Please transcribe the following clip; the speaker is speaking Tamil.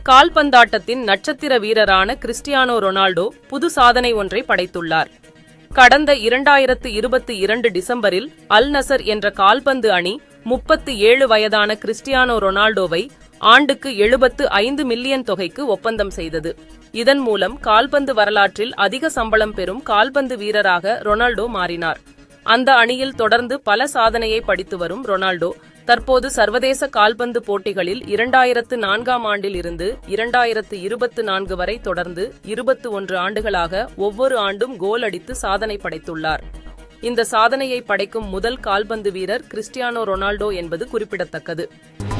கால்பந்தாட்டத்தின் நட்சத்திர வீரரான கிறிஸ்டியானோ ரொனால்டோ புது சாதனை ஒன்றை படைத்துள்ளார். கடந்த 2022 டிசம்பரில் அல் நசர் என்ற கால்பந்து அணி 37 வயதான கிறிஸ்டியானோ ரொனால்டோவை ஆண்டுக்கு 75 மில்லியன் தொகைக்கு ஒப்பந்தம் செய்தது. இதன் மூலம் கால்பந்து வரலாற்றில் அதிக சம்பளம் பெறும் கால்பந்து வீரராக ரொனால்டோ மாறினார். அந்த அணியில் தொடர்ந்து பல சாதனையை படைத்து வரும் ரொனால்டோ தற்போது சர்வதேச கால்பந்து போட்டிகளில் 2004ஆம் ஆண்டில் இருந்து 2024 வரை தொடர்ந்து 21 ஆண்டுகளாக ஒவ்வொரு ஆண்டும் கோல் அடித்து சாதனை படைத்துள்ளார். இந்த சாதனையை படைக்கும் முதல் கால்பந்து வீரர் கிறிஸ்டியானோ ரொனால்டோ என்பது குறிப்பிடத்தக்கது.